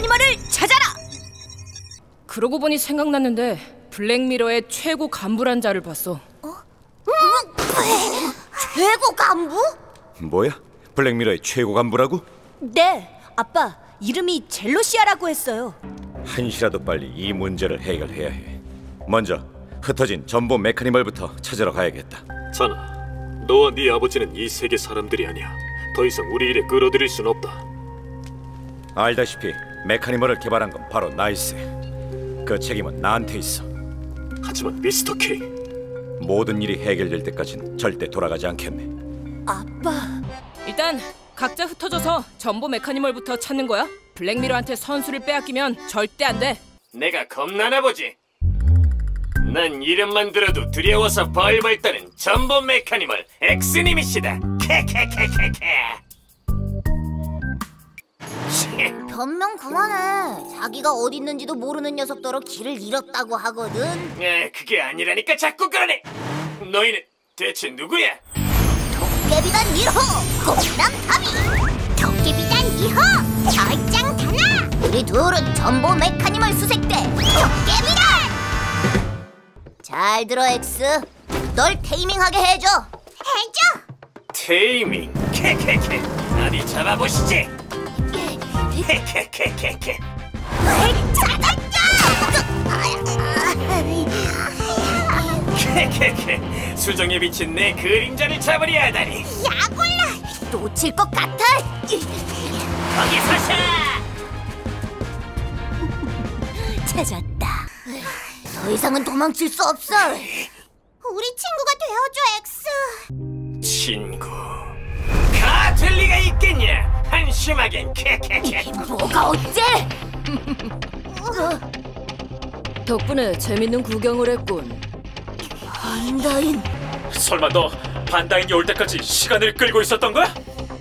메카니멀을 찾아라! 그러고 보니 생각났는데 블랙미러의 최고 간부란 자를 봤어. 최고 간부? 뭐야? 블랙미러의 최고 간부라고? 네, 아빠 이름이 젤로시아라고 했어요. 한시라도 빨리 이 문제를 해결해야 해. 먼저 흩어진 전보 메카니멀부터 찾으러 가야겠다. 자나, 너와 네 아버지는 이 세계 사람들이 아니야. 더 이상 우리 일에 끌어들일 순 없다. 알다시피 메카니멀을 개발한 건 바로 나이스. 그 책임은 나한테 있어. 하지만 미스터 K, 모든 일이 해결될 때까진 절대 돌아가지 않겠네. 아빠, 일단 각자 흩어져서 전보 메카니멀부터 찾는 거야. 블랙미러한테 선수를 빼앗기면 절대 안 돼. 내가 겁나나 보지. 난 이름만 들어도 두려워서 벌벌 떠는 전보 메카니멀 엑스님이시다. 캐캐캐캐캐. 변명 그만해. 자기가 어디 있는지도 모르는 녀석더러 길을 잃었다고 하거든. 그게 아니라니까 자꾸 그러네. 너희는 대체 누구야? 도깨비단 1호 꽃남 타비, 도깨비단 2호 절장 다나. 우리 둘은 전보 메카니멀 수색대 도깨비단. 잘 들어 엑스, 널 테이밍하게 해줘. 테이밍. 캐캐캐. 어디 잡아보시지. 캐캐캐캐캐. 찾았다. 캐캐캐. 수정에 비친 내 그림자를 잡으려 하다니. 야골라, 놓칠 것 같아. 거기 서서. 찾았다. 더 이상은 도망칠 수 없어. 우리 친구가 되어줘 엑스. 친구. 같을 리가 있겠냐? 한심하긴. 캐캐캐. 뭐가 어째? 덕분에 재밌는 구경을 했군. 반다인. 설마 너 반다인이 올 때까지 시간을 끌고 있었던 거야?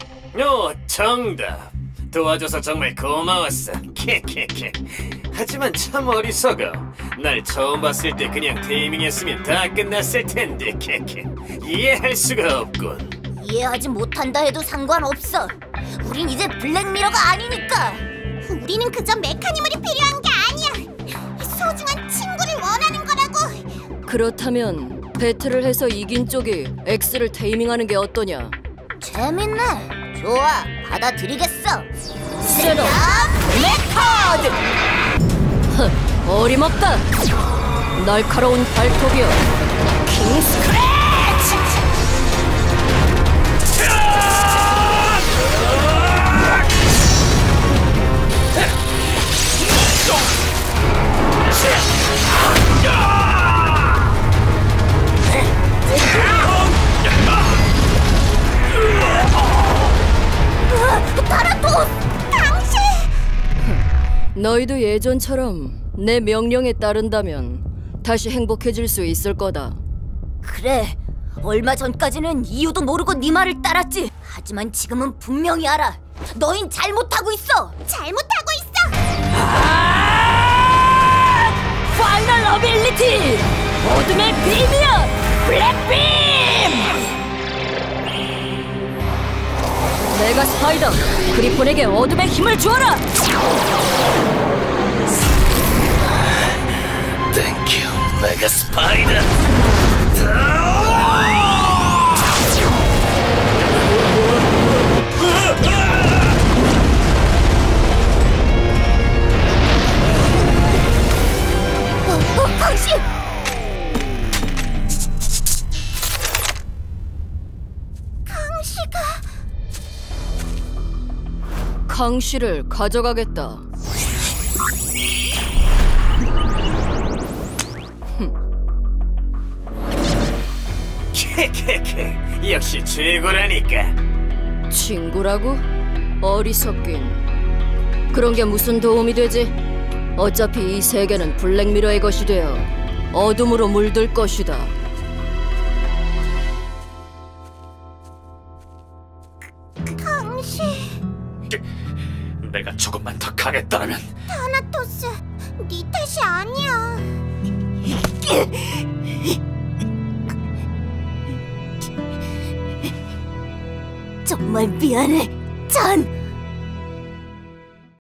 정답. 도와줘서 정말 고마웠어. 캐캐캐. 하지만 참 어리석어. 날 처음 봤을 때 그냥 테이밍했으면 다 끝났을 텐데. 캐캐. 이해할 수가 없군. 이해하지 못한다 해도 상관없어. 우린 이제 블랙미러가 아니니까. 우리는 그저 메카니멀이 필요한 게 아니야. 소중한 친구를 원하는 거라고. 그렇다면 배틀을 해서 이긴 쪽이 X를 테이밍하는 게 어떠냐? 재밌네. 좋아, 받아들이겠어. 셋업 메카드. 어림없다. 날카로운 발톱이여. 킹 스크래치. 타라토스! 당신! 너희도 예전처럼 내 명령에 따른다면 다시 행복해질 수 있을 거다. 그래, 얼마 전까지는 이유도 모르고 네 말을 따랐지. 하지만 지금은 분명히 알아. 너흰 잘못하고 있어. 잘못하고 있어. 파이널 어빌리티! 어둠의 빔이여! 블랙빔! 메가 스파이더! 그리폰에게 어둠의 힘을 주어라! 땡큐, 메가 스파이더. 당신! 강씨를 가져가겠다. 캐캐캐. 역시 최고라니까. 친구라고? 어리석긴. 그런 게 무슨 도움이 되지? 어차피 이 세계는 블랙미러의 것이 되어 어둠으로 물들 것이다. 당신... 내가 조금만 더 강했더라면. 타나토스, 네 탓이 아니야. 정말 미안해, 잔.